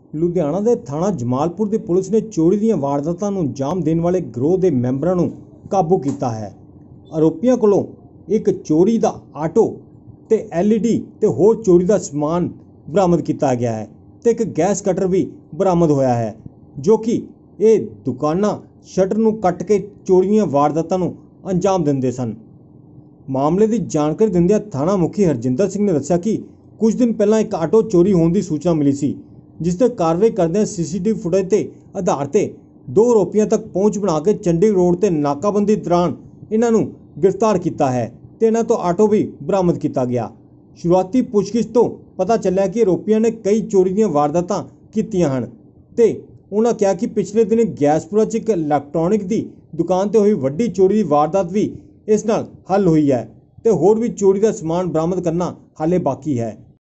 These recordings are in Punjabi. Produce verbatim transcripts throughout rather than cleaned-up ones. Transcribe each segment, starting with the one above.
ਲੁਧਿਆਣਾ ਦੇ ਥਾਣਾ ਜਮਾਲਪੁਰ ਦੀ ਪੁਲਿਸ ਨੇ ਚੋਰੀ ਦੀਆਂ ਵਾਰਦਾਤਾਂ ਨੂੰ ਅੰਜਾਮ ਦੇਣ ਵਾਲੇ ਗਰੋਹ ਦੇ ਮੈਂਬਰਾਂ ਨੂੰ ਕਾਬੂ ਕੀਤਾ ਹੈ। ਆਰੋਪੀਆਂ ਕੋਲੋਂ ਇੱਕ ਚੋਰੀ ਦਾ ਆਟੋ ਤੇ ਐਲ ਈ ਡੀ ਤੇ ਹੋਰ ਚੋਰੀ ਦਾ ਸਮਾਨ ਬਰਾਮਦ ਕੀਤਾ ਗਿਆ ਹੈ ਤੇ ਇੱਕ ਗੈਸ ਕਟਰ ਵੀ ਬਰਾਮਦ ਹੋਇਆ ਹੈ, ਜੋ ਕਿ ਇਹ ਦੁਕਾਨਾਂ ਸ਼ਟਰ ਨੂੰ ਕੱਟ ਕੇ ਚੋਰੀ ਦੀਆਂ ਵਾਰਦਾਤਾਂ ਨੂੰ ਅੰਜਾਮ ਦਿੰਦੇ ਸਨ। ਮਾਮਲੇ ਦੀ ਜਾਣਕਾਰੀ ਦਿੰਦਿਆਂ ਥਾਣਾ ਮੁਖੀ ਹਰਜਿੰਦਰ ਸਿੰਘ ਨੇ ਦੱਸਿਆ ਕਿ ਕੁਝ ਦਿਨ ਪਹਿਲਾਂ ਇੱਕ ਆਟੋ ਚੋਰੀ ਹੋਣ ਦੀ ਸੂਚਨਾ ਮਿਲੀ ਸੀ, ਜਿਸ ਤੇ ਕਾਰਵਾਈ ਕਰਦਿਆਂ ਸੀ ਸੀ ਟੀ ਵੀ ਫੁਟੇਜ ਤੇ ਆਧਾਰ ਤੇ ਦੋ ਆਰੋਪੀਆਂ ਤੱਕ ਪਹੁੰਚ ਬਣਾ ਕੇ ਚੰਡੀਗੜ੍ਹ ਰੋਡ ਤੇ ਨਾਕਾਬੰਦੀ ਦੌਰਾਨ ਇਹਨਾਂ ਨੂੰ ਗ੍ਰਿਫਤਾਰ ਕੀਤਾ ਹੈ ਤੇ ਇਹਨਾਂ ਤੋਂ ਆਟੋ ਵੀ ਬਰਾਮਦ ਕੀਤਾ ਗਿਆ। ਸ਼ੁਰੂਆਤੀ ਪੁੱਛਗਿੱਛ ਤੋਂ ਪਤਾ ਚੱਲਿਆ ਕਿ ਆਰੋਪੀਆਂ ਨੇ ਕਈ ਚੋਰੀ ਦੀਆਂ ਵਾਰਦਾਤਾਂ ਕੀਤੀਆਂ ਹਨ ਤੇ ਉਹਨਾਂ ਕਿਹਾ ਕਿ ਪਿਛਲੇ ਦਿਨ ਗੈਸਪੁਰਾ 'ਚ ਇੱਕ ਇਲੈਕਟ੍ਰੋਨਿਕ ਦੀ ਦੁਕਾਨ ਤੇ ਹੋਈ ਵੱਡੀ ਚੋਰੀ ਦੀ ਵਾਰਦਾਤ ਵੀ ਇਸ ਨਾਲ ਹੱਲ ਹੋਈ ਹੈ ਤੇ ਹੋਰ ਵੀ ਚੋਰੀ ਦਾ ਸਮਾਨ ਬਰਾਮਦ ਕਰਨਾ ਹਾਲੇ ਬਾਕੀ ਹੈ।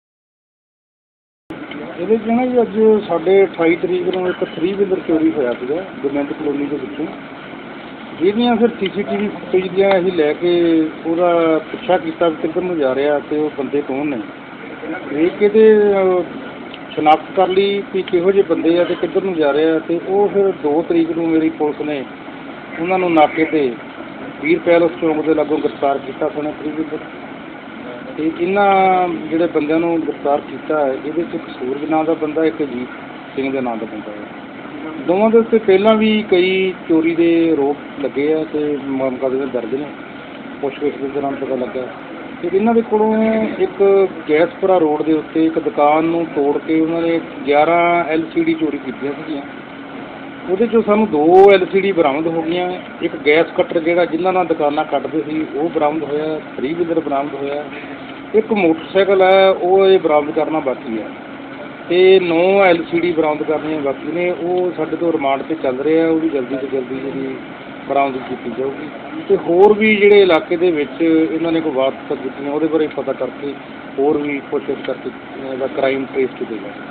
ਇਹਦੇ 'ਚ ਨਾ ਜੀ ਅੱਜ ਸਾਡੇ ਅਠਾਈ ਤਰੀਕ ਨੂੰ ਇੱਕ ਥਰੀ ਵੀਲਰ ਚੋਰੀ ਹੋਇਆ ਸੀਗਾ ਗਵਰਨਮੈਂਟ ਕਲੋਨੀ ਦੇ ਵਿੱਚੋਂ, ਜਿਹਦੀਆਂ ਫਿਰ ਸੀ ਸੀ ਟੀ ਵੀ ਫੁਟੇਜ ਦੀਆਂ ਅਸੀਂ ਲੈ ਕੇ ਉਹਦਾ ਪਿੱਛਾ ਕੀਤਾ ਵੀ ਕਿੱਧਰ ਨੂੰ ਜਾ ਰਿਹਾ ਤੇ ਉਹ ਬੰਦੇ ਕੌਣ ਨੇ, ਵੇਖ ਕੇ ਤੇ ਸ਼ਨਾਖਤ ਕਰ ਲਈ ਵੀ ਕਿਹੋ ਜਿਹੇ ਬੰਦੇ ਆ ਤੇ ਕਿੱਧਰ ਨੂੰ ਜਾ ਰਹੇ ਆ। ਤੇ ਉਹ ਫਿਰ ਦੋ ਤਰੀਕ ਨੂੰ ਮੇਰੀ ਪੁਲਿਸ ਨੇ ਉਹਨਾਂ ਨੂੰ ਨਾਕੇ ਤੇ ਵੀਰ ਪੈਲਸ ਚੌਂਕ ਦੇ ਲਾਗੋਂ ਗ੍ਰਿਫਤਾਰ ਕੀਤਾ ਸੋਨੇ ਥਰੀ ਵੀਲਰ। ਤੇ ਇਹਨਾਂ ਜਿਹੜੇ ਬੰਦਿਆਂ ਨੂੰ ਗ੍ਰਿਫਤਾਰ ਕੀਤਾ ਹੈ, ਇਹਦੇ 'ਚ ਇੱਕ ਸੂਰਜ ਨਾਂ ਦਾ ਬੰਦਾ, ਇੱਕ ਅਜੀਤ ਸਿੰਘ ਦੇ ਨਾਂ ਦਾ ਬੰਦਾ ਹੈ। ਦੋਵਾਂ ਦੇ ਉੱਤੇ ਪਹਿਲਾਂ ਵੀ ਕਈ ਚੋਰੀ ਦੇ ਆਰੋਪ ਲੱਗੇ ਆ ਤੇ ਮੁਕੱਦਮੇ ਦਰਜ ਨੇ। ਪੁੱਛਗਿੱਛ ਦੇ ਦੌਰਾਨ ਪਤਾ ਲੱਗਾ ਤੇ ਇਹਨਾਂ ਦੇ ਕੋਲੋਂ ਇੱਕ ਗੈਸਪੁਰਾ ਰੋਡ ਦੇ ਉੱਤੇ ਇੱਕ ਦੁਕਾਨ ਨੂੰ ਤੋੜ ਕੇ ਉਹਨਾਂ ਨੇ ਗਿਆਰਾਂ ਐਲ ਸੀ ਡੀ ਚੋਰੀ ਕੀਤੀਆਂ ਸੀਗੀਆਂ। ਉਹਦੇ 'ਚੋਂ ਸਾਨੂੰ ਦੋ ਐਲ ਸੀ ਡੀ ਬਰਾਮਦ ਹੋ ਗਈਆਂ, ਇੱਕ ਗੈਸ ਕਟਰ ਜਿਹੜਾ ਜਿਨ੍ਹਾਂ ਨਾਲ ਦੁਕਾਨਾਂ ਕੱਟਦੇ ਸੀ ਉਹ ਬਰਾਮਦ ਹੋਇਆ, ਥਰੀ ਵੀਲਰ ਬਰਾਮਦ ਹੋਇਆ, ਇੱਕ ਮੋਟਰਸਾਈਕਲ ਹੈ ਉਹ ਇਹ ਬਰਾਮਦ ਕਰਨਾ ਬਾਕੀ ਹੈ ਤੇ ਨੌ ਐਲ ਸੀ ਡੀ ਬਰਾਮਦ ਕਰਨੀਆਂ ਬਾਕੀ ਨੇ। ਉਹ ਸਾਡੇ ਤੋਂ ਰਿਮਾਂਡ 'ਤੇ ਚੱਲ ਰਹੇ ਆ, ਉਹ ਵੀ ਜਲਦੀ ਤੋਂ ਜਲਦੀ ਜਿਹੜੀ ਬਰਾਮਦ ਕੀਤੀ ਜਾਊਗੀ। ਤੇ ਹੋਰ ਵੀ ਜਿਹੜੇ ਇਲਾਕੇ ਦੇ ਵਿੱਚ ਇਹਨਾਂ ਨੇ ਕੋਈ ਵਾਰਦਾਤਾਂ ਕੀਤੀਆਂ ਉਹਦੇ ਬਾਰੇ ਪਤਾ ਕਰਕੇ ਹੋਰ ਵੀ ਕੋਸ਼ਿਸ਼ ਕਰਕੇ ਇਹਦਾ ਕ੍ਰਾਈਮ ਟ੍ਰੇਸ ਕੀਤਾ ਜਾਵੇ।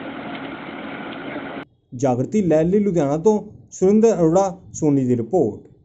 ਜਾਗਰਤੀ ਲਹਿਰ ਲਈ ਲੁਧਿਆਣਾ ਤੋਂ ਸੁਰਿੰਦਰ ਅਰੋੜਾ, ਸੋਨੀ ਦੀ ਰਿਪੋਰਟ।